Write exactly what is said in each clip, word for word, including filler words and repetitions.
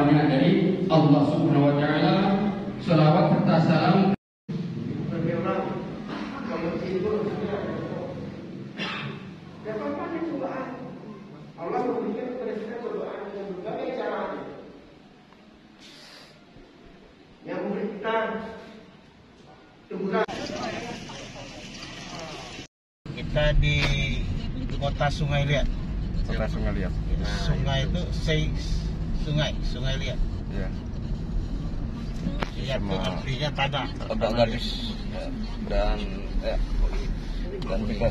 doanya dari Allah Subhanahu wa taala. Selawat serta salam Allah memberikan kepada kita cobaan dengan berbagai cara yang memberi kita teguran. Kita di kota Sungai Liat. Kota Sungai Liat. Nah, sungai itu sei, sungai, Sungai Liat. Ya. Liat itu artinya tanah. Tanah garis. Ya. Dan ya. Dan juga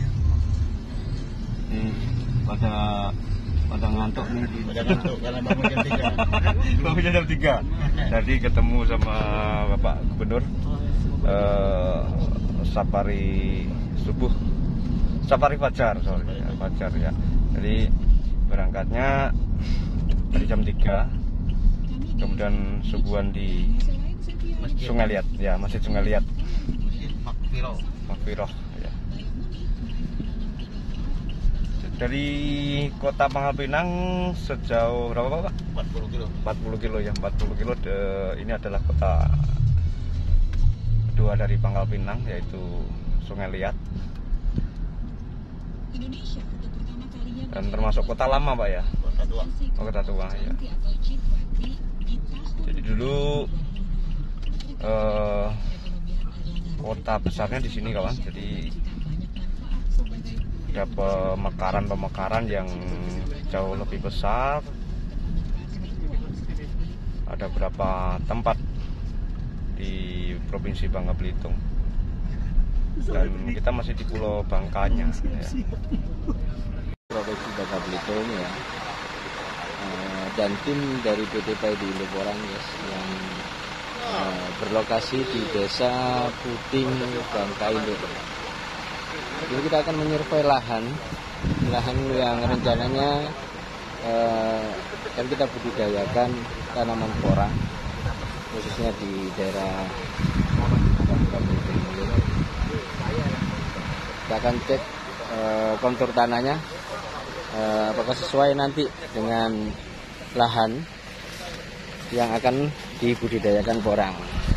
hmm, pada pada ngantuk nih. Pada ngantuk karena bangun jam tiga. Bangun jam tiga. Jadi ketemu sama Bapak Gubernur eh, safari subuh. Safari Fajar, sorry, ya, Fajar ya. Jadi berangkatnya dari jam tiga, kemudian subuhan di Masjid Sungai Liat, ya Masjid Sungai Liat. Masjid Makfiroh. Makfiroh, ya. Dari kota Pangkal Pinang sejauh berapa Pak? empat puluh kilo. empat puluh kilo ya, empat puluh kilo. De, ini adalah kota kedua dari Pangkal Pinang, yaitu Sungai Liat. Dan termasuk kota lama Pak ya? Kota tua. Oh, kota tua ya. Jadi dulu eh, kota besarnya di sini kawan. Jadi ada pemekaran-pemekaran yang jauh lebih besar. Ada beberapa tempat di Provinsi Bangka Belitung. Dan kita masih di Pulau Bangkanya ya. Provinsi Bangka Belitung ya, uh, dan tim dari P T P I di Leborang yes, yang uh, berlokasi di Desa Puting Bangka Indo. Jadi kita akan menyurvei lahan, lahan yang rencananya uh, akan kita budidayakan tanaman porang, khususnya di daerah Bangka Belitung. Kita akan cek uh, kontur tanahnya. Uh, apakah sesuai nanti dengan lahan yang akan dibudidayakan porang.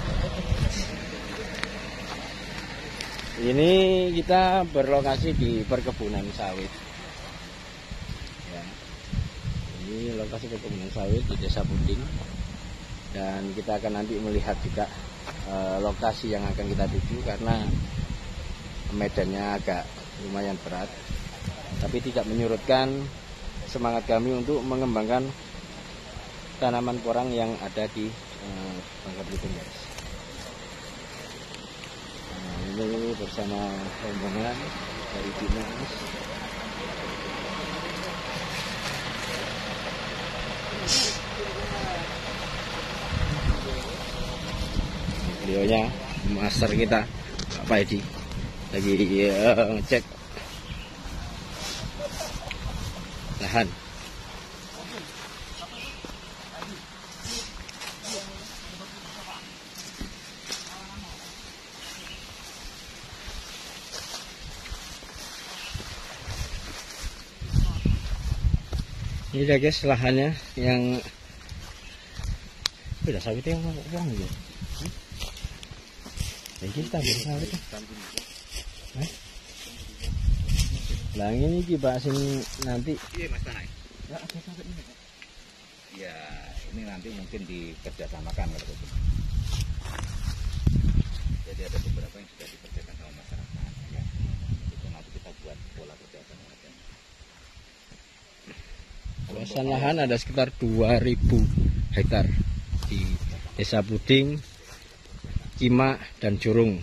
Ini kita berlokasi di perkebunan sawit ya. Ini lokasi perkebunan sawit di Desa Puting. Dan kita akan nanti melihat juga uh, lokasi yang akan kita tuju, karena medannya agak lumayan berat, tapi tidak menyurutkan semangat kami untuk mengembangkan tanaman porang yang ada di eh, Bangka Belitung guys. Nah, ini bersama rombongan dari dinas. Videonya master kita Pak Edi lagi uh, ngecek lahan. Ini dah guys lahannya yang beda sawitnya yang uang gitu. Ya kita beda sawitnya. Hah? Lah ini dibahasin nanti. Iya Mas Tanai. Ya, ada sawit ini. Ya, ini nanti mungkin dikerjasamakan kalau itu. Jadi ada beberapa yang sudah dikerjakan sama masyarakat ya. Itu nanti kita buat pola kerja sama aja. Luasan lahan ada sekitar dua ribu hektar di Desa Puting, Cimak, dan Jurung.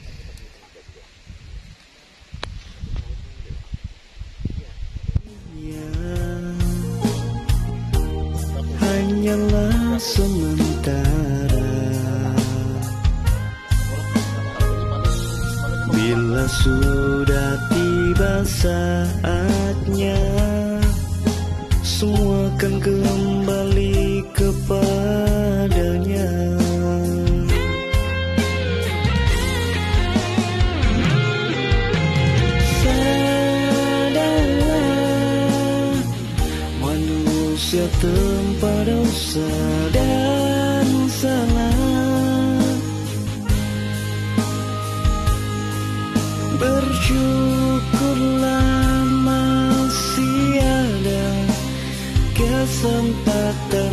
Hanyalah sementara, bila sudah tiba saatnya, semua akan kembali kepadanya. Sadarlah manusia manusia tanpa dosa dan salah. Bersyukurlah masih ada kesempatan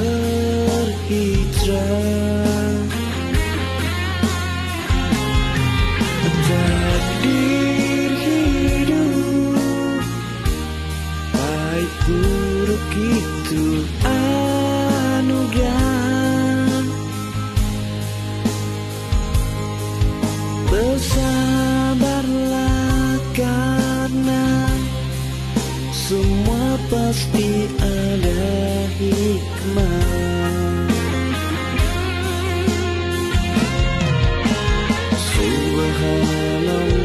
berhijrah. Takdir hidup baik buruk itu anugerah. Bersabarlah karena semua pasti ada hikmah. Subhanallah.